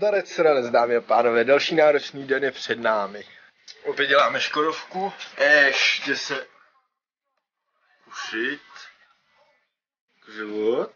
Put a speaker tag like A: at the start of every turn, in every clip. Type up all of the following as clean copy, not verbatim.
A: Zdarec ranec, dámy a pánové, další náročný den je před námi. Opět děláme Škodovku, ještě se ušit život.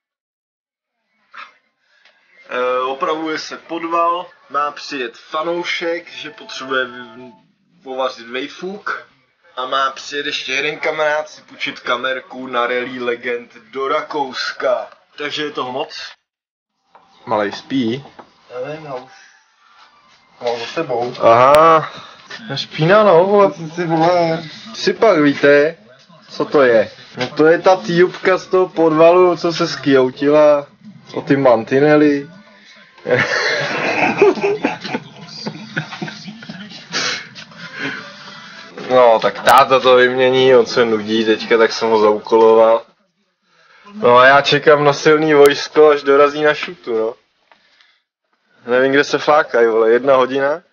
A: Opravuje se podval, má přijet fanoušek, že potřebuje povařit vejfuk a má přijet ještě jeden kamarád si půjčit kamerku na Rally Legend do Rakouska. Takže je toho moc. Malej spí.
B: Nevím, já už mám za sebou.
A: Aha, špína no, vole, ty vole. Si pak víte, co to je? No to je ta týpka z toho podvalu, co se skjoutila o ty mantinely. No, tak táta to vymění, on se nudí teďka, tak jsem ho zaúkoloval. No a já čekám na silný vojsko, až dorazí na šutu, no. Nevím, kde se flákají, vole, 1 hodina.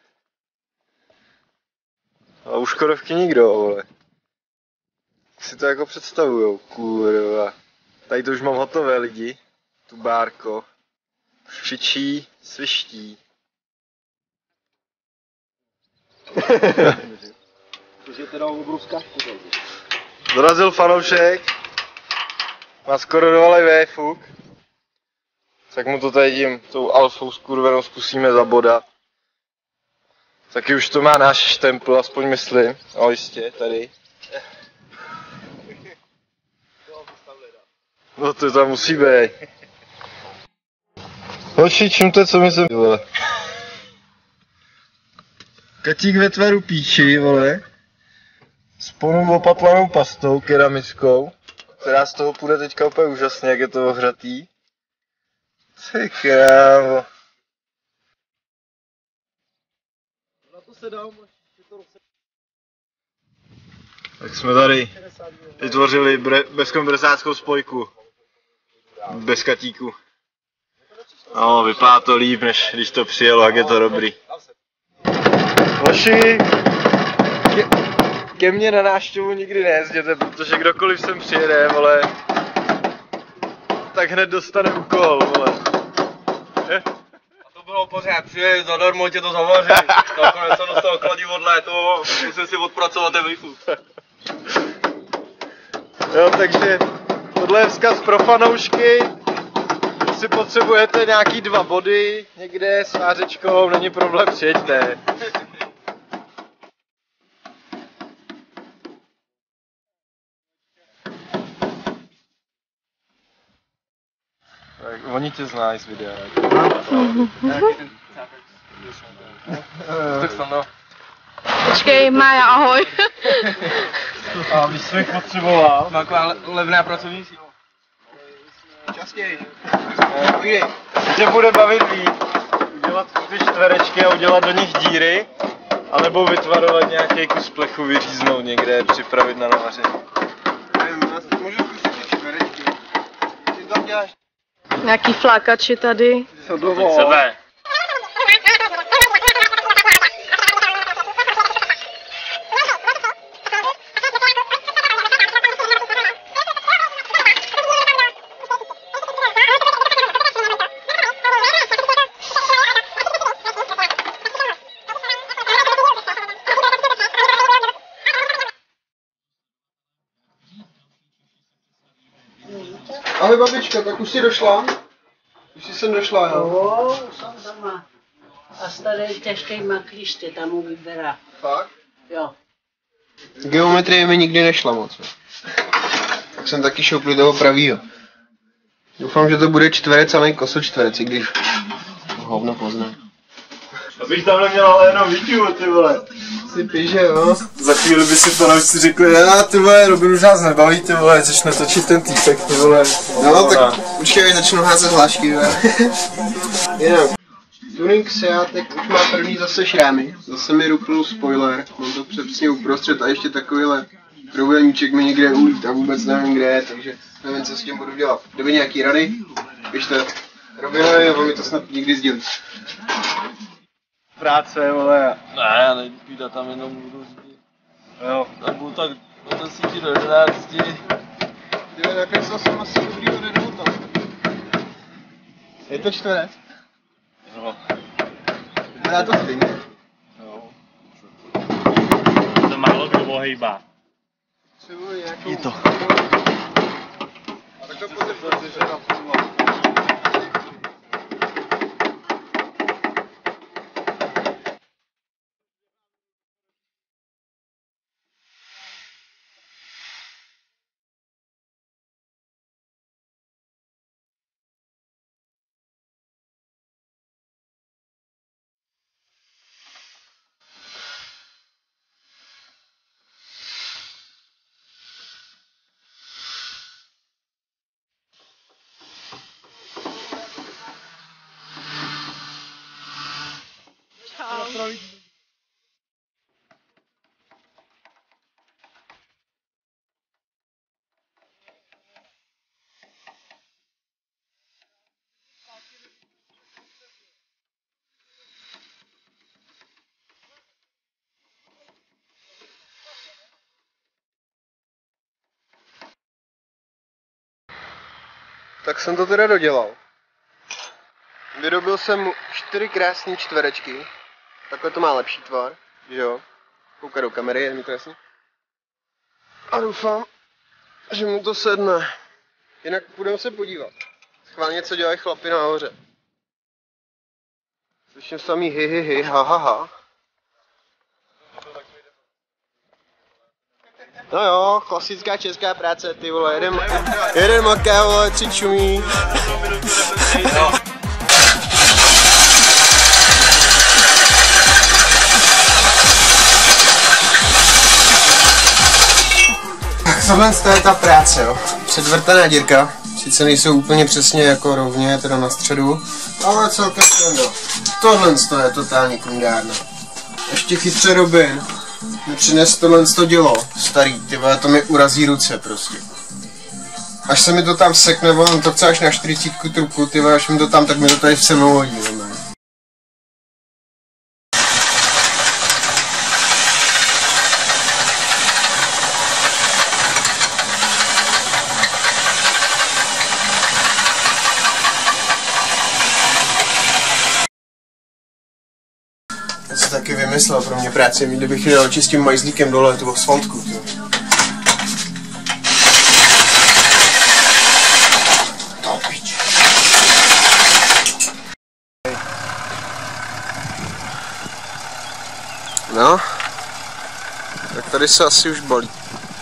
A: A u Škodovky nikdo, vole. Jak si to jako představujou, kurva. Tady to už mám hotové lidi. Tu bárko. Křičí, sviští.
B: To je teda obrovská škoda.
A: Dorazil fanoušek. Má skoro dovalej véfuk. Tak mu to tady tím, tou alfou skurvenou zkusíme zabodat. Taky už to má náš štempl, aspoň myslím. O jistě, tady. No to tam musí být. Hoči, čím to je, co mi se vole. Katík ve tvaru píči, vole. S plnou opatlanou pastou keramickou. Která z toho půjde teďka úplně úžasně, jak je to ohřatý. Ty krávo.
B: Na to se dá,
A: Tak jsme tady vytvořili bezkompresáckou spojku. Bez katíku. No, vypadá to líp, než když to přijelo, jak je to dobrý. Hoši, ke mně na návštěvu nikdy nejezděte, protože kdokoliv sem přijede, vole, tak hned dostane úkol, vole.
B: A to bylo pořád, přijeli zadarmo, tě to zavaří. Nakonec jsem dostal kladivadle, to musím si odpracovat ten výfuk.
A: Jo, takže tohle je vzkaz pro fanoušky. Jestli potřebujete nějaký 2 body někde s vářečkou, není problém, přijeďte. Tak, oni tě znají z videa. Tak tam no.
C: Počkej, Mája, ahoj.
A: A výsvih potřeboval.
B: Má taková levná pracovní síla. Častěji. Pojď.
A: Tě bude bavit víc. Udělat ty čtverečky a udělat do nich díry. Anebo vytvarovat nějaký kus plechu, vyříznout někde, připravit na navaření.
B: Můžu zkusit ty čtverečky. Ty tam děláš.
C: Nějaký flákači tady.
B: Co dovol? Ahoj babička, tak už jsi došla? Už jsi sem došla, jo?
D: Jo, jsem doma. A starý těžký maklíš tě tam vyberá.
B: Fakt?
D: Jo.
B: Geometrie mi nikdy nešla moc. Tak jsem taky šoupl toho pravýho. Doufám, že to bude čtverec, ale kosočtverec, i když hovno pozná.
A: Abych tam neměl ale jenom videu, ty vole.
B: Si píše, jo?
A: Za chvíli by si fanoušci řekli, ty vole, Robin už nás nebaví, ty vole, začne točit ten týpek, ty vole.
B: No, tak počkej, začnu házet hlášky, jo. Jinak, tuning Seatek už má první zase šrámy. Zase mi rupnul spoiler, mám to přesně uprostřed a ještě takovýhle trouhelníček mi někde ulít a vůbec nevím kde je, takže nevím, co s tím budu dělat. Kdyby nějaký rady, pište Robinovi, on mi to snad někdy sdělí.
A: Práce, vole.
E: Ne, já nejde tam jenom budu řídit.
A: Jo.
E: Tam budu tak od 10 do 11.
B: Ty nakreslil jsem asi dobrýho nedohotal. Je to čtverec?
E: No.
B: Vypadá to stejně.
E: Jo. To málo kdo ohejbá.
B: Třeba nějakou...
A: Je to.
B: A tak to pozor, že na Tak jsem to teda dodělal. Vyrobil jsem 4 krásné čtverečky. Takhle to má lepší tvar, že jo? Kouká do kamery, je mi to jasný. A doufám, že mu to sedne. Jinak půjdeme se podívat. Schválně, co dělají chlapi nahoře. Slyším samý hi, ha, ha, ha. No jo, klasická česká práce, ty vole, jeden maká, vole, 3 čumí. Tak tohle je ta práce, jo. Předvrtaná dírka, sice nejsou úplně přesně jako rovně, teda na středu, ale celkem stendo. Tohle je totální kundárna. Ještě chytře Robin mi přines tohle dělo, starý, ty vole, to mi urazí ruce prostě. Až se mi to tam sekne, on to chce až na 40 trubku, ty vole, až mi to tam, tak mi to tady v cenu hodí, ne? Já si taky vymyslel pro mě práci, kdybych jel čistým majzlíkem dole tu asfaltku. No, tak tady se asi už bolí.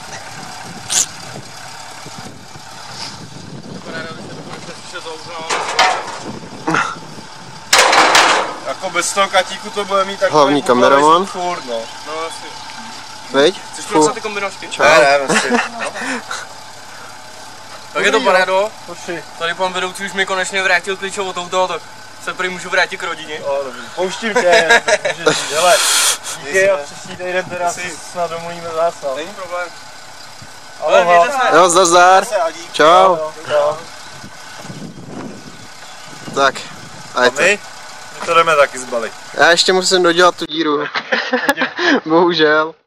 A: Jako bez toho katíku to bude mít tak.
B: Hlavní kameraman.
A: Furt, no.
E: No asi.
B: Veď?
E: Chceš pracovat ty kombinačky?
A: Ne, vlastně.
E: Tak je to parádo. Tady pan vedoucí už mi konečně vrátil klíčovou touto, tak se prý můžu vrátit k rodině.
A: Pouštím tě, hele, díky a příští týden teda si snad domluvíme zás.
E: Není problém.
A: Ale
E: mějte se.
B: Jo, zdar. Čau. Tak, a je to.
A: My to jdeme taky zbalit.
B: Já ještě musím dodělat tu díru. Bohužel.